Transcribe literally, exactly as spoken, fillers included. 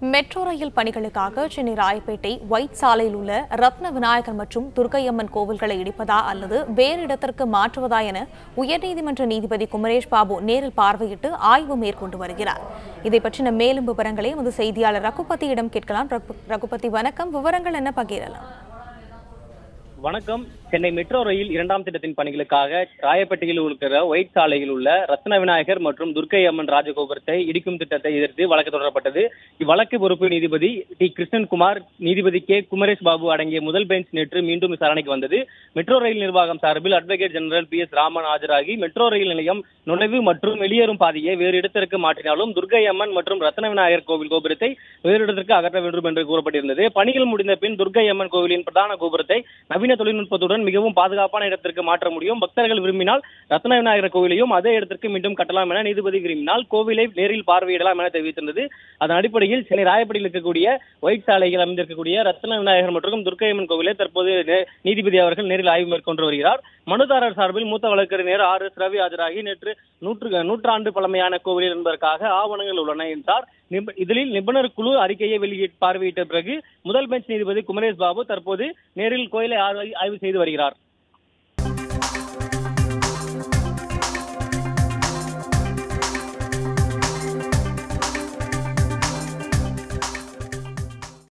Metro rail பணிகளுக்காக Chennai Royapettah white சாலையில் உள்ள ரத்ன விநாயகர் மற்றும் துர்க்கையம்மன் கோவில்களை இடிப்பதா அல்லது வேறு இடத்திற்கு மாற்றுவதா என உயர்நீதிமன்ற நீதிபதி குமரேஷ் பாபு நேரில் பார்வையிட்டு ஆய்வு மேற்கொண்டு வருகிறார். இதை பற்றின மேலும் விவரங்களை எமது செய்தியாளர் ரகுபதியிடம் கேட்கலாம். ரகுபதி, வணக்கம். விவரங்கள் என்ன பகிரலாம்? வணக்கம். சென்னை மெட்ரோ ரயில் இரண்டாம் திட்டத்தின் பணிகளுக்காக ராயப்பேட்டையில் இருக்கிற ஒயிட் சாலையில் உள்ள ரத்ன விநாயகர் மற்றும் துர்க்கை அம்மன் ராஜகோபுரத்தை இடிக்கும் திட்டத்தை எதிர்த்து வழக்கு தொடரப்பட்டது. இவ்வழக்கு பொறுப்பு நீதிபதி டி கிருஷ்ணன்குமார், நீதிபதி கே குமரேஷ் பாபு அடங்கிய முதல் பெஞ்ச் நேற்று மீண்டும் விசாரணைக்கு வந்தது. மெட்ரோ ரயில் நிர்வாகம் சார்பில் advocate general P S Raman ஆஜராகி மெட்ரோ ரயில் நிலையம் நுழைவு மற்றும் வெளியேறும் பாதையை வேறு இடத்திற்கு மாற்றினாலும் துர்க்கை அம்மன் மற்றும் ரத்ன விநாயகர் கோவில் கோபுரத்தை வேறு இடத்திற்கு அகற்ற வேண்டும் என்று கூறப்பட்டிருந்தது. பணிகள் முடிந்த பின் துர்க்கை அம்மன் கோவிலின் பிரதான கோபுரத்தை நவீன தொழில்நுட்பத்துடன் மிகவும் பாதுகாப்பான இடத்திற்கு மாற்ற முடியும். பக்தர்கள் விரும்பினால் ரத்ன விநாயகர் கோவிலையும் அதே இடத்திற்கு மீண்டும் கட்டலாம் என நீதிபதி விரும்பினால் கோவிலை நேரில் பார்வையிடலாம் என தெரிவித்திருந்தது. அதன் அடிப்படையில் சென்னை ராயப்பேட்டையில் இருக்கக்கூடிய ஒயிட் சாலையில் அமைந்திருக்கக்கூடிய ரத்ன விநாயகர் மற்றும் துர்க்கை அம்மன் கோவிலை தற்போது நீதிபதி அவர்கள் நேரில் ஆய்வு மேற்கொண்டு வருகிறார். மனுதாரர் சார்பில் மூத்த வழக்கறிஞர் ஆர் எஸ் ரவி ஆஜராகி நேற்று நூற்று நூற்றாண்டு பழமையான கோவில் என்பதற்காக ஆவணங்கள் உள்ளன என்றார். இதில் நிபுணர் குழு அறிக்கையை வெளியிட்டு பார்வையிட்ட பிறகு முதல் பெஞ்ச் நீதிபதி குமரேஷ் பாபு தற்போது நேரில் கோயிலை ஆய்வு செய்து வருகிறார்.